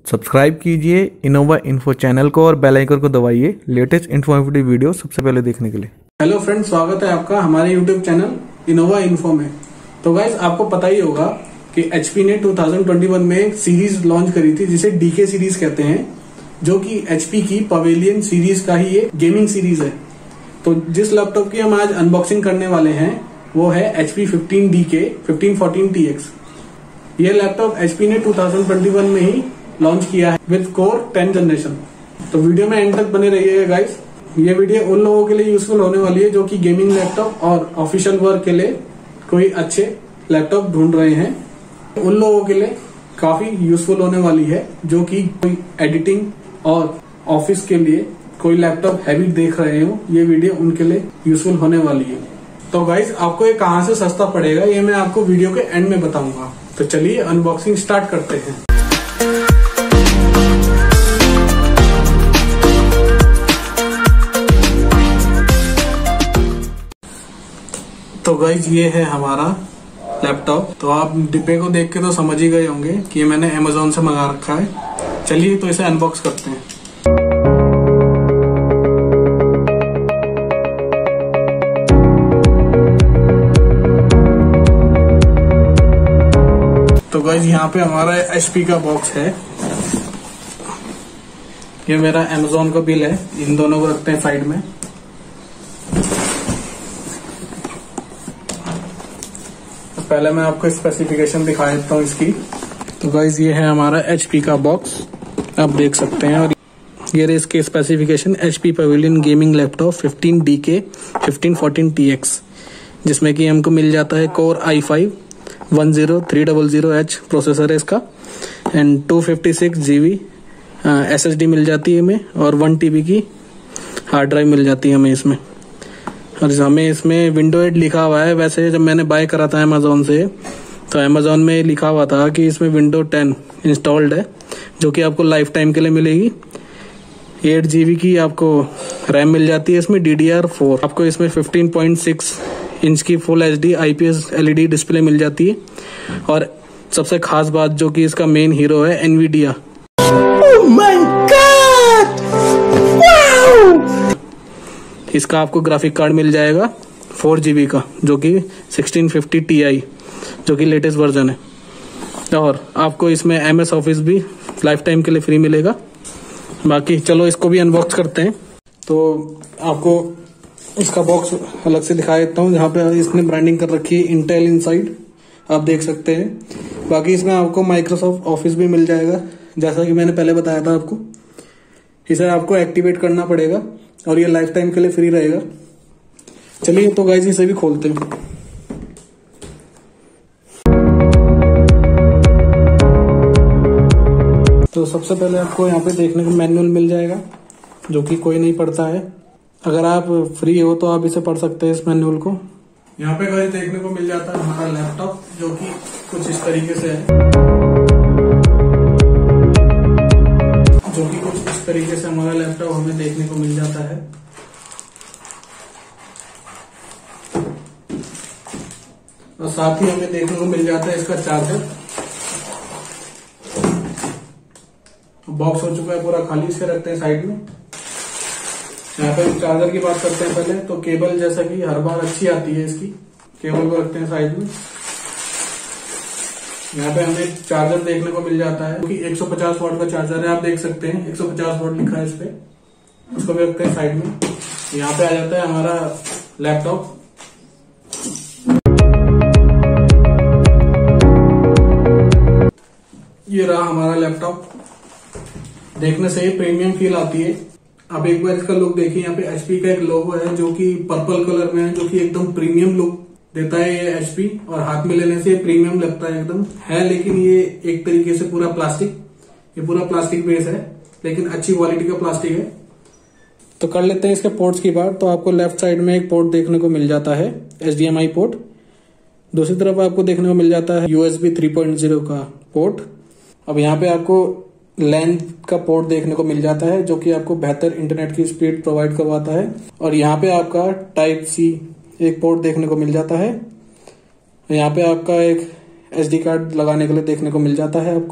Subscribe कीजिए Innova info channel को और बेल आइकन को दबाइए लेटेस्ट इन्फॉर्मेटिव वीडियो सबसे पहले देखने के लिए। हेलो फ्रेंड्स, स्वागत है आपका हमारे यूट्यूब चैनल इनोवा इन्फो में। तो गाइस, आपको पता ही होगा कि एचपी ने 2021 में एक सीरीज लॉन्च करी थी जिसे डीके सीरीज कहते हैं, जो कि एचपी की पवेलियन सीरीज का ही एक गेमिंग सीरीज है। तो जिस लैपटॉप की हम आज अनबॉक्सिंग करने वाले हैं वो है HP 15DK 1514TX। ये लैपटॉप एचपी ने 2021 में ही लॉन्च किया है विद कोर 10 जनरेशन। तो वीडियो में एंड तक बने रहिएगा गाइस। ये वीडियो उन लोगों के लिए यूजफुल होने वाली है जो कि गेमिंग लैपटॉप और ऑफिशियल वर्क के लिए कोई अच्छे लैपटॉप ढूंढ रहे हैं। उन लोगों के लिए काफी यूजफुल होने वाली है जो कि कोई एडिटिंग और ऑफिस के लिए कोई लैपटॉप हैवी देख रहे हो। ये वीडियो उनके लिए यूजफुल होने वाली है। तो गाइस, आपको ये कहां से सस्ता पड़ेगा ये मैं आपको वीडियो के एंड में बताऊंगा। तो चलिए अनबॉक्सिंग स्टार्ट करते हैं। तो गाइस, ये है हमारा लैपटॉप। तो आप डिब्बे को देख के तो समझ ही गए होंगे कि ये मैंने अमेजोन से मंगा रखा है। चलिए तो इसे अनबॉक्स करते हैं। तो गाइस, यहाँ पे हमारा एचपी का बॉक्स है। ये मेरा अमेजोन का बिल है। इन दोनों को रखते हैं साइड में। तो पहले मैं आपको स्पेसिफिकेशन दिखा देता हूँ इसकी। तो गाइस, ये है हमारा एचपी का बॉक्स, आप देख सकते हैं। और ये रहे इसके specification. HP Pavilion gaming laptop 15DK 1514TX, जिसमें कि हमको मिल जाता है कोर i5 10300H प्रोसेसर है इसका, एंड 256 GB SSD मिल जाती है हमें, और 1 TB की हार्ड ड्राइव मिल जाती है हमें इसमें। और हमें इसमें विंडो 8 लिखा हुआ है। वैसे जब मैंने बाय करा था अमेजोन से, तो अमेजोन में लिखा हुआ था कि इसमें विंडो 10 इंस्टॉल्ड है, जो कि आपको लाइफ टाइम के लिए मिलेगी। 8 GB की आपको रैम मिल जाती है इसमें, DDR4। आपको इसमें 15.6 इंच की full HD IPS LED display मिल जाती है। और सबसे खास बात, जो कि इसका मेन हीरो है, Nvidia. Oh my God! Wow! इसका आपको ग्राफिक कार्ड मिल जाएगा 4 GB का, जो कि 1650 Ti, जो कि लेटेस्ट वर्जन है। और आपको इसमें MS ऑफिस भी लाइफ टाइम के लिए फ्री मिलेगा। बाकी चलो इसको भी अनबॉक्स करते हैं। तो आपको इसका बॉक्स अलग से दिखा देता हूँ, जहाँ पे इसने ब्रांडिंग कर रखी है इंटेल इनसाइड, आप देख सकते हैं। बाकी इसमें आपको माइक्रोसॉफ्ट ऑफिस भी मिल जाएगा, जैसा कि मैंने पहले बताया था आपको। इसे आपको एक्टिवेट करना पड़ेगा और ये लाइफ टाइम के लिए फ्री रहेगा। चलिए तो गाइस, इसे भी खोलते हैं। तो सबसे पहले आपको यहाँ पे देखने को मैनुअल मिल जाएगा, जो कि कोई नहीं पढ़ता है। अगर आप फ्री हो तो आप इसे पढ़ सकते हैं, इस मैनुअल को। यहाँ पे गाइस देखने को मिल जाता है हमारा लैपटॉप, जो कि कुछ इस तरीके से है। हमारा लैपटॉप हमें देखने को मिल जाता है। और साथ ही हमें देखने को मिल जाता है इसका चार्जर। बॉक्स हो चुका है पूरा खाली, इसे रखते हैं साइड में। यहाँ पे हम चार्जर की बात करते हैं पहले। तो केबल, जैसा कि हर बार अच्छी आती है इसकी, केबल को रखते हैं साइड में। यहाँ पे हमें चार्जर देखने को मिल जाता है, क्योंकि 150 वाट का चार्जर है, आप देख सकते हैं 150 वाट लिखा है इस पे। उसको भी रखते हैं साइड में। यहाँ पे आ जाता है हमारा लैपटॉप। ये रहा हमारा लैपटॉप। देखने से ही प्रीमियम फील आती है। अब एक बार इसका लुक देखिए। यहाँ पे एचपी का एक लोगो है, जो कि पर्पल कलर में है, जो कि एकदम प्रीमियम लुक देता है ये एचपी। और हाथ में लेने से प्रीमियम लगता है एकदम है। लेकिन ये एक तरीके से पूरा प्लास्टिक, ये पूरा प्लास्टिक बेस है, लेकिन अच्छी क्वालिटी का प्लास्टिक है। तो कर लेते हैं इसके पोर्ट्स की बात। तो आपको लेफ्ट साइड में एक पोर्ट देखने को मिल जाता है, HDMI पोर्ट। दूसरी तरफ आपको देखने को मिल जाता है USB 3.0 का पोर्ट। अब यहाँ पे आपको लैन का पोर्ट देखने को मिल जाता है, जो कि आपको बेहतर इंटरनेट की स्पीड प्रोवाइड करवाता है। और यहाँ पे आपका Type-C एक पोर्ट देखने को मिल जाता है। यहाँ पे आपका एक SD कार्ड लगाने के लिए देखने को मिल जाता है आपको।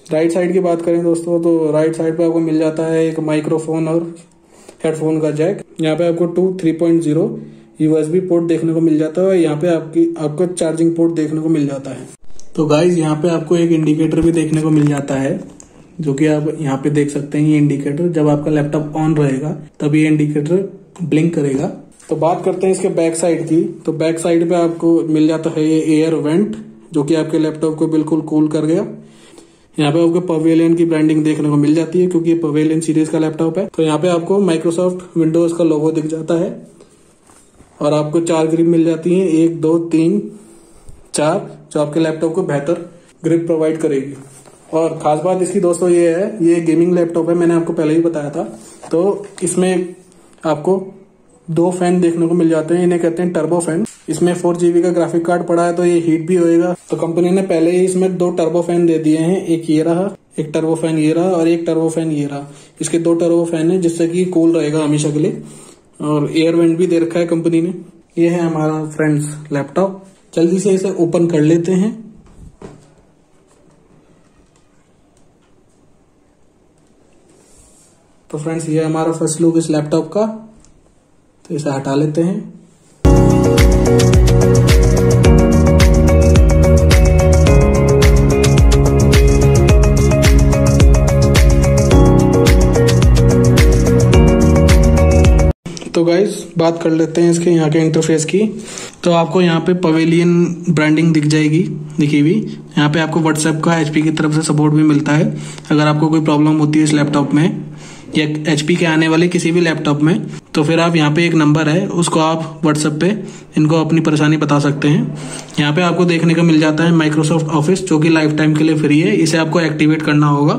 राइट साइड की बात करें दोस्तों, तो राइट साइड पे आपको मिल जाता है एक माइक्रोफोन और हेडफोन का जैक। यहाँ पे आपको 3.0 USB पोर्ट देखने को मिल जाता है और यहाँ पे आपको चार्जिंग पोर्ट देखने को मिल जाता है। तो गाइज यहाँ पे आपको एक इंडिकेटर भी देखने को मिल जाता है, जो कि आप यहाँ पे देख सकते हैं। ये इंडिकेटर जब आपका लैपटॉप ऑन रहेगा तब ये इंडिकेटर ब्लिंक करेगा। तो बात करते हैं इसके बैक साइड की। तो बैक साइड पे आपको मिल जाता है ये एयर वेंट, जो कि आपके लैपटॉप को बिल्कुल कूल कर गया। यहाँ पे आपको पवेलियन की ब्रांडिंग देखने को मिल जाती है, क्योंकि ये पवेलियन सीरीज का लैपटॉप है। तो यहाँ पे आपको माइक्रोसॉफ्ट विंडोज का लोगो दिख जाता है और आपको 4 ग्रिप मिल जाती है, 1 2 3 4, जो आपके लैपटॉप को बेहतर ग्रिप प्रोवाइड करेगी। और खास बात इसकी दोस्तों ये है, ये गेमिंग लैपटॉप है, मैंने आपको पहले ही बताया था। तो इसमें आपको 2 फैन देखने को मिल जाते हैं, इन्हें कहते हैं टर्बो फैन। इसमें 4 GB का ग्राफिक कार्ड पड़ा है, तो ये हीट भी होएगा। तो कंपनी ने पहले ही इसमें 2 टर्बो फैन दे दिए हैं, एक ये रहा, एक टर्बो फैन ये रहा और एक टर्बो फैन ये रहा। इसके 2 टर्बो फैन है, जिससे कि कूल रहेगा हमेशा के लिए। और एयर वेंट भी दे रखा है कंपनी ने। ये है हमारा फ्रेंड्स लैपटॉप। जल्दी से इसे ओपन कर लेते हैं। तो फ्रेंड्स ये हमारा फर्स्ट लुक इस लैपटॉप का। तो इसे हटा लेते हैं। तो गाइज बात कर लेते हैं इसके यहाँ के इंटरफेस की। तो आपको यहाँ पे पवेलियन ब्रांडिंग दिख जाएगी दिखी हुई। यहाँ पे आपको व्हाट्सएप का HP की तरफ से सपोर्ट भी मिलता है। अगर आपको कोई प्रॉब्लम होती है इस लैपटॉप में या HP के आने वाले किसी भी लैपटॉप में, तो फिर आप यहाँ पे एक नंबर है, उसको आप व्हाट्सएप पे इनको अपनी परेशानी बता सकते हैं। यहाँ पे आपको देखने को मिल जाता है माइक्रोसॉफ्ट ऑफिस, जो कि लाइफ टाइम के लिए फ्री है। इसे आपको एक्टिवेट करना होगा।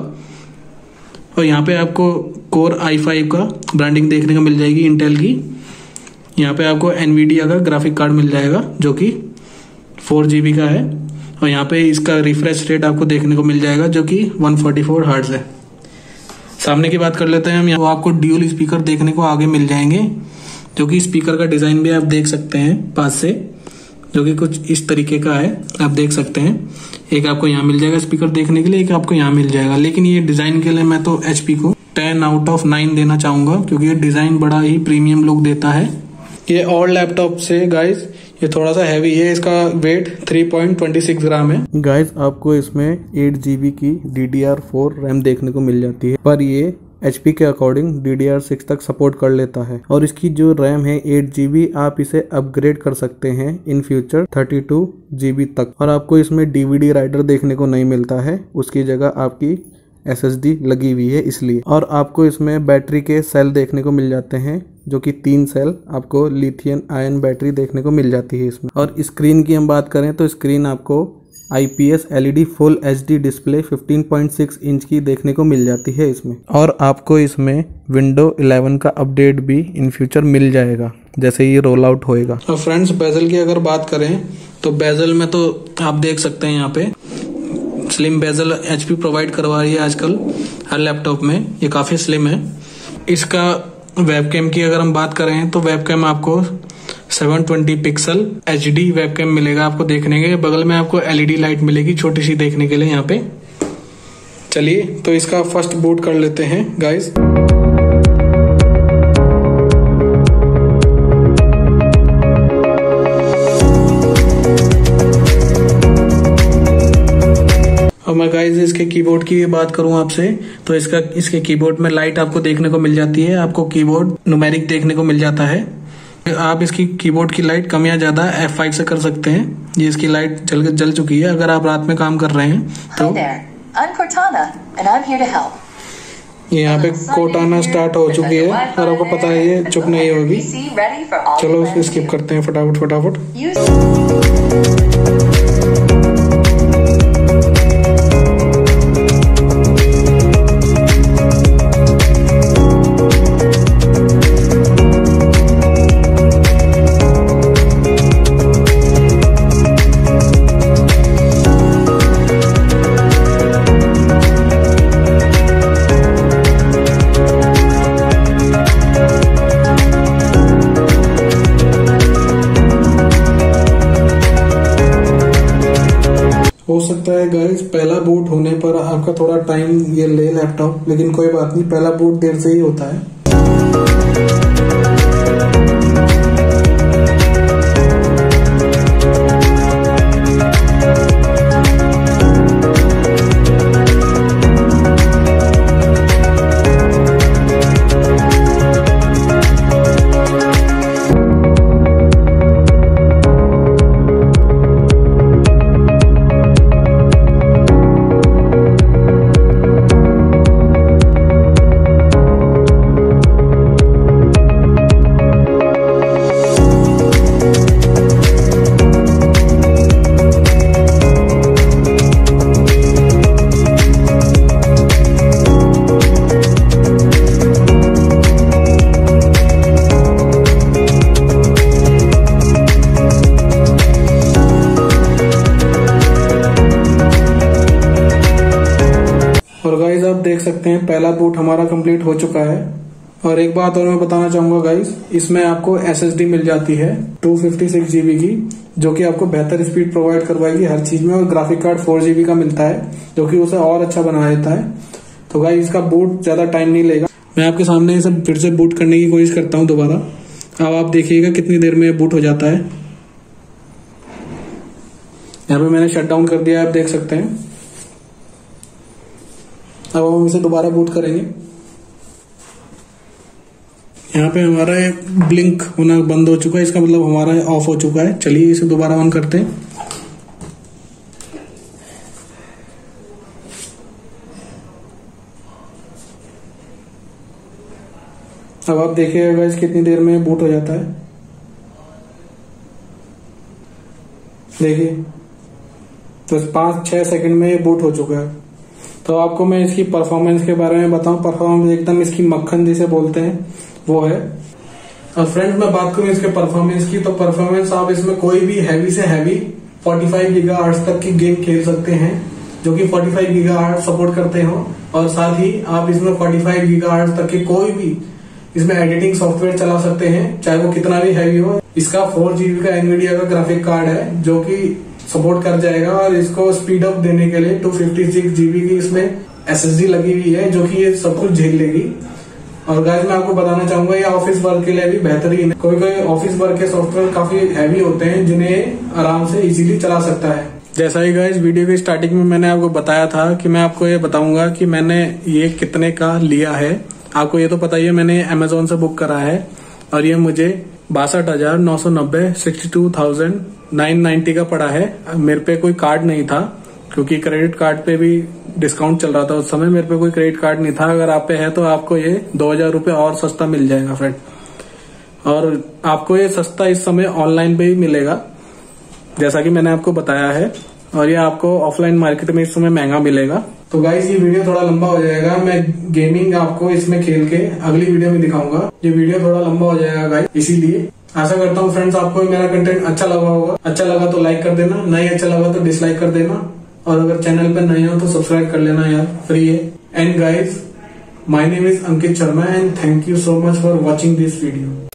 और यहाँ पे आपको कोर i5 का ब्रांडिंग देखने को मिल जाएगी इंटेल की। यहाँ पे आपको एनवीडिया का ग्राफिक कार्ड मिल जाएगा, जो कि 4 GB का है। और यहाँ पे इसका रिफ्रेश रेट आपको देखने को मिल जाएगा, जो कि 144 हर्ट्ज है। सामने की बात कर लेते हैं हम। यहाँ आपको ड्यूल स्पीकर देखने को आगे मिल जाएंगे, जो कि स्पीकर का डिजाइन भी आप देख सकते हैं पास से, जो कि कुछ इस तरीके का है, आप देख सकते हैं। एक आपको यहाँ मिल जाएगा स्पीकर देखने के लिए, एक आपको यहाँ मिल जाएगा। लेकिन ये डिजाइन के लिए मैं तो HP को 10 out of 9 देना चाहूंगा, क्योंकि ये डिजाइन बड़ा ही प्रीमियम लुक देता है। ये और लैपटॉप से गाइज ये थोड़ा सा हैवी है। इसका वेट 3.26 ग्राम है। गाइज आपको इसमें 8 GB की DDR4 रैम देखने को मिल जाती है, पर ये HP के अकॉर्डिंग DDR6 तक सपोर्ट कर लेता है। और इसकी जो रैम है 8 GB, आप इसे अपग्रेड कर सकते हैं इन फ्यूचर 32 GB तक। और आपको इसमें DVD राइटर देखने को नहीं मिलता है, उसकी जगह आपकी SSD लगी हुई है इसलिए। और आपको इसमें बैटरी के सेल देखने को मिल जाते हैं, जो कि 3 सेल आपको लिथियम आयन बैटरी देखने को मिल जाती है इसमें। और स्क्रीन की हम बात करें तो स्क्रीन आपको IPS LED full HD display 15.6 inch की देखने को मिल जाती है इसमें। और आपको इसमें विंडो 11 का अपडेट भी इन फ्यूचर मिल जाएगा जैसे ये रोल आउट होएगा। और फ्रेंड्स बेजल की अगर बात करें तो बेजल में तो आप देख सकते हैं यहाँ पे स्लिम बेजल HP प्रोवाइड करवा रही है आजकल हर लैपटॉप में। ये काफी स्लिम है। इसका वेबकैम की अगर हम बात करें तो वेबकैम आपको 720 पिक्सल HD वेबकैम मिलेगा आपको देखने के। बगल में आपको LED लाइट मिलेगी छोटी सी देखने के लिए यहाँ पे। चलिए तो इसका फर्स्ट बूट कर लेते हैं गाइस। और मैं गाइस इसके कीबोर्ड की बात करूं आपसे तो इसके कीबोर्ड में लाइट आपको देखने को मिल जाती है। आपको कीबोर्ड न्यूमेरिक देखने को मिल जाता है। आप इसकी कीबोर्ड की लाइट कम या ज्यादा F5 से कर सकते हैं। ये इसकी लाइट जल चुकी है। अगर आप रात में काम कर रहे हैं तो ये यहाँ पे कोटाना स्टार्ट हो चुकी है और आपको पता है ये चुप नहीं होगी। चलो इसको स्किप करते हैं फटाफट। आपका थोड़ा टाइम ये ले लैपटॉप, लेकिन कोई बात नहीं, पहला बूट देर से ही होता है। और गाइज आप देख सकते हैं पहला बूट हमारा कंप्लीट हो चुका है। और एक बात और मैं बताना चाहूंगा गाइज, इसमें आपको SSD मिल जाती है 256 GB की, जो कि आपको बेहतर स्पीड प्रोवाइड करवाएगी हर चीज में। और ग्राफिक कार्ड 4 GB का मिलता है, जो कि उसे और अच्छा बना देता है। तो गाइज इसका बूट ज्यादा टाइम नहीं लेगा। मैं आपके सामने इसे फिर से बूट करने की कोशिश करता हूँ दोबारा। अब आप देखिएगा कितनी देर में बूट हो जाता है। यहाँ पे मैंने शट डाउन कर दिया है, आप देख सकते हैं। अब हम इसे दोबारा बूट करेंगे। यहाँ पे हमारा ब्लिंक होना बंद हो चुका है, इसका मतलब हमारा ऑफ हो चुका है। चलिए इसे दोबारा ऑन करते हैं। अब आप देखिएगा गाइस कितनी देर में बूट हो जाता है। देखिए तो 5-6 सेकंड में ये बूट हो चुका है। तो आपको मैं इसकी परफॉर्मेंस के बारे में बताऊं, परफॉर्मेंस एकदम इसकी मक्खन जिसे बोलते हैं वो है। और फ्रेंड्स मैं बात करूं इसके परफॉर्मेंस की, तो परफॉर्मेंस आप इसमें कोई भी हैवी से हैवी 45 गीगाहर्ट्ज तक की गेम खेल सकते हैं, जो कि 45 गीगाहर्ट्ज सपोर्ट करते हो। और साथ ही आप इसमें 45 गीगाहर्ट्ज तक की कोई भी इसमें एडिटिंग सॉफ्टवेयर चला सकते हैं, चाहे वो कितना भी हैवी हो। इसका 4 GB का एनवीडिया का ग्राफिक कार्ड है, जो कि सपोर्ट कर जाएगा। और इसको स्पीड अप देने के लिए 256 GB की इसमें SSD लगी हुई है, जो कि ये सब कुछ झेल लेगी। और गाइस मैं आपको बताना चाहूंगा ये ऑफिस वर्क के लिए भी बेहतरीन है। कोई कोई ऑफिस वर्क के सॉफ्टवेयर काफी हैवी होते हैं, जिन्हें आराम से इजीली चला सकता है। जैसा ही गाइस वीडियो की स्टार्टिंग में मैंने आपको बताया था कि मैं आपको ये बताऊंगा कि मैंने ये कितने का लिया है। आपको ये तो पता ही है, मैंने अमेजोन से बुक करा है और ये मुझे 62,990 62,990 का पड़ा है। मेरे पे कोई कार्ड नहीं था, क्योंकि क्रेडिट कार्ड पे भी डिस्काउंट चल रहा था उस समय। मेरे पे कोई क्रेडिट कार्ड नहीं था। अगर आप पे है तो आपको ये 2,000 रुपये और सस्ता मिल जाएगा फ्रेंड। और आपको ये सस्ता इस समय ऑनलाइन पे भी मिलेगा, जैसा कि मैंने आपको बताया है। और ये आपको ऑफलाइन मार्केट में इस समय महंगा मिलेगा। तो गाइस ये वीडियो थोड़ा लंबा हो जाएगा, मैं गेमिंग आपको इसमें खेल के अगली वीडियो में दिखाऊंगा। ये वीडियो थोड़ा लंबा हो जाएगा गाइस, इसीलिए आशा करता हूँ फ्रेंड्स आपको मेरा कंटेंट अच्छा लगा होगा। अच्छा लगा तो लाइक कर देना, नहीं अच्छा लगा तो डिसलाइक कर देना। और अगर चैनल पर नए हो तो सब्सक्राइब कर लेना यार, फ्री है। And guys my name is Ankit Sharma and thank you so much for watching this video.